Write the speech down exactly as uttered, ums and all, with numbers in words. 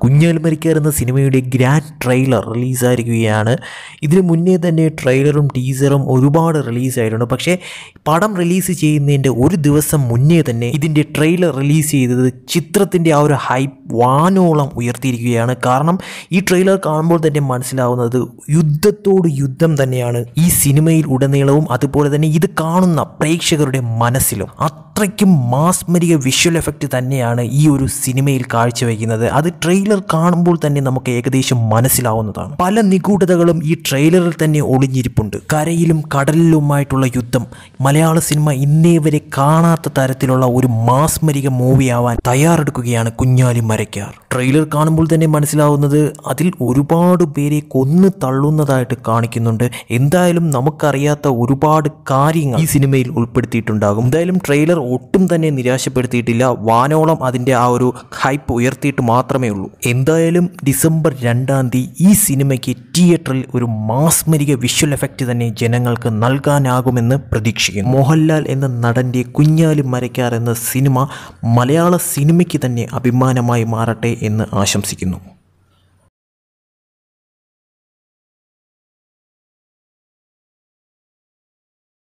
കുഞ്ഞാലി മരക്കാർ എന്ന സിനിമയുടെ grand trailer റിലീസായിരിക്കുകയാണ്. ഇതിന് മുന്നേ തന്നെ ട്രെയിലറും ടീസറും ഒരുപാട് റിലീസായിട്ടുണ്ട്. പക്ഷേ പടം റിലീസ് ചെയ്യുന്നതിൻ്റെ ഒരു ദിവസം മുന്നേ തന്നെ ഇതിൻ്റെ ട്രെയിലർ റിലീസ് ചെയ്തത് ചിത്രത്തിൻ്റെ ആ ഒരു ഹൈപ്പ് വാനോളം ഉയർത്തിയിരിക്കുകയാണ്. കാരണം ഈ ട്രെയിലർ കാണുമ്പോൾ തന്നെ മനസ്സിലാവുന്നത് യുദ്ധത്തോട് യുദ്ധം തന്നെയാണ് ഈ സിനിമയിൽ ഉടനീളവും, അതുപോലെ തന്നെ ഇത് കാണുന്ന പ്രേക്ഷകരുടെ മനസ്സിലും. അത്രയ്ക്കും മാസ്മരിക വിഷ്വൽ എഫക്റ്റ് തന്നെയാണ് ഈ ഒരു സിനിമയിൽ കാഴ്ചവെക്കുന്നത്. അത് ട്രെയിലർ കാണുമ്പോൾ തന്നെ നമുക്ക് ഏകദേശം മനസ്സിലാവുന്നതാണ്. പല നിഗൂഢതകളും ഈ ട്രെയിലറിൽ തന്നെ ഒളിഞ്ഞിരിപ്പുണ്ട്. കരയിലും കടലിലുമായിട്ടുള്ള യുദ്ധം മലയാള സിനിമ ഇന്നേ വരെ കാണാത്ത തരത്തിലുള്ള ഒരു മാസ്മരിക മൂവിയാവാൻ തയ്യാറെടുക്കുകയാണ് കുഞ്ഞാലി മരക്കാർ. ട്രെയിലർ കാണുമ്പോൾ തന്നെ മനസ്സിലാവുന്നത് അതിൽ ഒരുപാട് പേരെ കൊന്നു തള്ളുന്നതായിട്ട് കാണിക്കുന്നുണ്ട്. എന്തായാലും നമുക്കറിയാത്ത ഒരുപാട് കാര്യങ്ങൾ ഈ സിനിമയിൽ ഉൾപ്പെടുത്തിയിട്ടുണ്ടാകും. എന്തായാലും ട്രെയിലർ ഒട്ടും തന്നെ നിരാശപ്പെടുത്തിയിട്ടില്ല. വാനോളം അതിൻ്റെ ആ ഒരു ഹൈപ്പ് ഉയർത്തിയിട്ട് മാത്രമേ ഉള്ളൂ. എന്തായാലും ഡിസംബർ രണ്ടാം തീയതി ഈ സിനിമയ്ക്ക് തിയേറ്ററിൽ ഒരു മാസ്മരിക വിഷ്വൽ എഫക്റ്റ് തന്നെ ജനങ്ങൾക്ക് നൽകാനാകുമെന്ന് പ്രതീക്ഷിക്കുന്നു. മോഹൻലാൽ എന്ന നടൻ്റെ കുഞ്ഞാലി മരക്കാർ എന്ന സിനിമ മലയാള സിനിമയ്ക്ക് തന്നെ അഭിമാനമായി മാറട്ടെ എന്ന് ആശംസിക്കുന്നു.